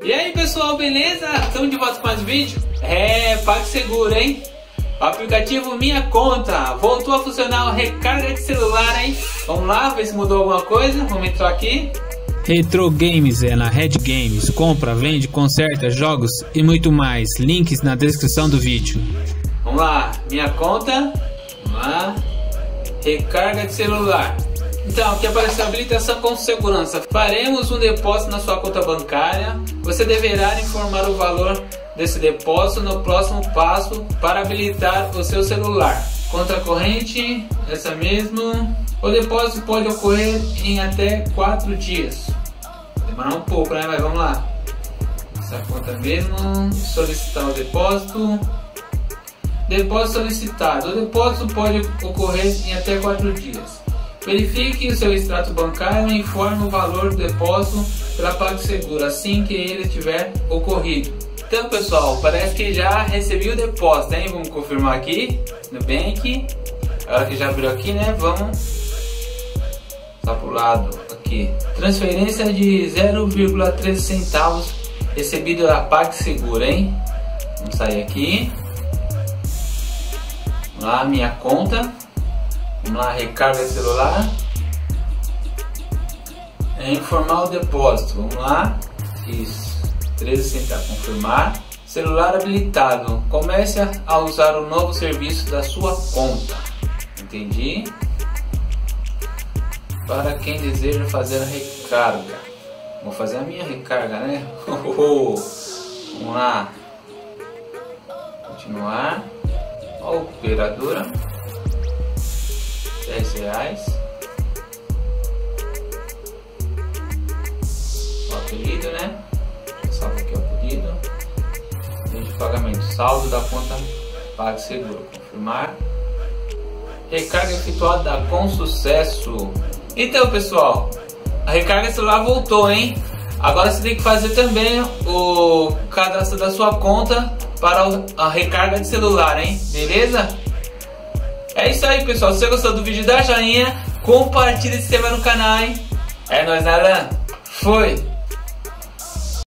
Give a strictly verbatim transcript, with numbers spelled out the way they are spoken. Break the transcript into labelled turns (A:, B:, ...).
A: E aí pessoal, beleza? Estamos de volta com mais um vídeo? É, PagSeguro, hein? O aplicativo Minha Conta voltou a funcionar o recarga de celular, hein? Vamos lá, ver se mudou alguma coisa. Vamos entrar aqui.
B: Retro Games é na Red Games. Compra, vende, conserta, jogos e muito mais. Links na descrição do vídeo.
A: Vamos lá, Minha Conta. Vamos lá. Recarga de celular. Então, aqui apareceu habilitação com segurança. Faremos um depósito na sua conta bancária. Você deverá informar o valor desse depósito no próximo passo para habilitar o seu celular. Conta corrente, essa mesmo. O depósito pode ocorrer em até quatro dias. Demorar um pouco, né? Mas vamos lá. Essa conta mesmo. Solicitar o depósito. Depósito solicitado. O depósito pode ocorrer em até quatro dias. Verifique o seu extrato bancário e informe o valor do depósito pela PagSeguro assim que ele tiver ocorrido. Então pessoal, parece que já recebi o depósito, hein? Vamos confirmar aqui no Nubank. Agora que já abriu aqui, né? Vamos só pro lado aqui. Transferência de zero vírgula treze centavos recebido da PagSeguro, hein? Vamos sair aqui. Vamos lá, minha conta. Vamos lá, recarga de celular. É informar o depósito. Vamos lá. Isso. treze centavos. Confirmar. Celular habilitado. Comece a usar o novo serviço da sua conta. Entendi. Para quem deseja fazer a recarga. Vou fazer a minha recarga, né? Vamos lá. Continuar. Operadora. dez reais. O apelido, né? Salvo aqui o apelido. Meio de pagamento. Saldo da conta PagSeguro. Confirmar. Recarga efetuada com sucesso. Então pessoal, a recarga celular voltou, hein? Agora você tem que fazer também o cadastro da sua conta para a recarga de celular, hein? Beleza? É isso aí pessoal, se você gostou do vídeo dá joinha, compartilha e se inscreva no canal, hein? É nóis, Alan. Foi!